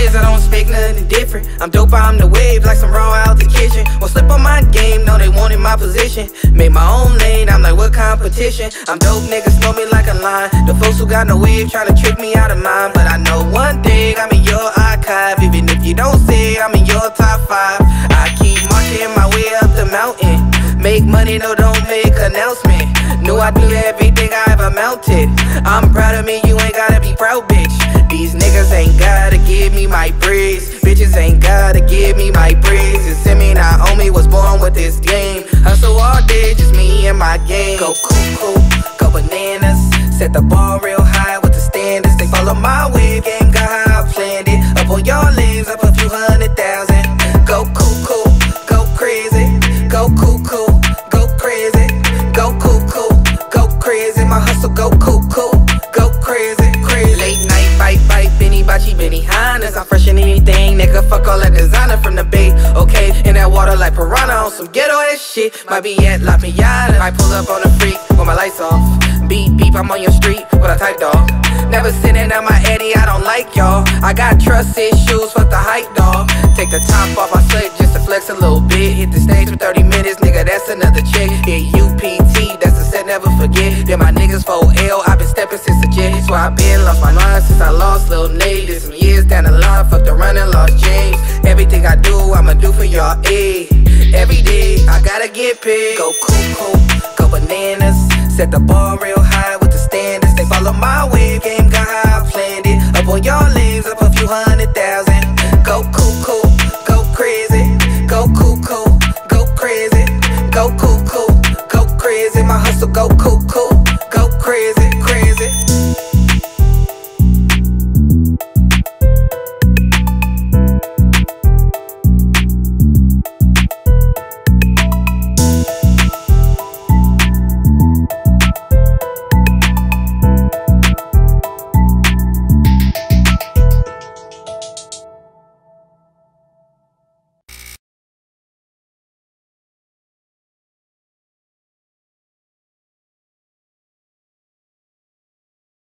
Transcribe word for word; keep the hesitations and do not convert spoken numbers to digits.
is, I don't expect nothing different. I'm dope, I'm the wave, like some raw out the kitchen. Won't slip on my game, no, they wanted my position. Made my own lane, I'm like, what competition? I'm dope, niggas know me like a line. The folks who got no wave tryna trick me out of mine. But I know one thing, I'm in your archive. Even if you don't say it, I'm in your top five. I keep marching my way up the mountain. Make money, no, don't make announcement. Knew I do everything I ever mounted. I'm proud of me, you ain't gotta be proud, bitch. These niggas ain't gotta give me my praise. Bitches ain't gotta give me my praise. It's in me, not on me, was born with this game. Hustle all day, just me and my game. Go cuckoo, go bananas. Set the bar real high with the standards. They follow my wave, game got how I planned it. Up on your legs, up a few hundred thousand. Go cuckoo, go crazy. Go cuckoo, go crazy. Go cuckoo, go crazy. My hustle go cuckoo, go crazy, crazy. Late night, bite, bite, Benny, Bachi, Benny Hannes. I'm fresh in anything, nigga, fuck all that designer from the bay. Okay, in that water like piranha on some ghetto ass shit. Might be at La Piñata. I pull up on a freak with my lights off. Beep, beep, I'm on your street with a type dog. Never sitting at my Eddie, I don't like y'all. I got trust issues, fuck the hype dog. Take the top off my shirt just to flex a little bit. Hit the stage for thirty minutes, nigga, that's another check. Hit U P T, that's the set, never forget. Then my niggas four L, I been stepping since the jet. That's why I been lost my mind since I lost Lil Nate. Did some years down the line, fucked around and lost James. Everything I do, I'ma do for y'all, ayy. Every day, I gotta get paid. Go cuckoo, go bananas. Set the bar real high with the standards. They follow my wave, game got how I planned it. Up on your legs, up a few hundred thousand. Go cuckoo, go crazy. Go cuckoo, go crazy. Go cuckoo, go crazy. My hustle go cuckoo.